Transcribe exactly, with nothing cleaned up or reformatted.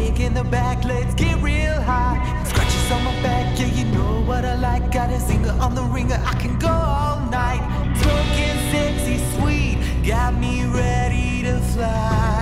kick in the back, let's get real high. Scratches on my back, yeah, you know what I like. Got a zinger on the ringer, I can go all night. Smoking sexy sweet, got me ready to fly.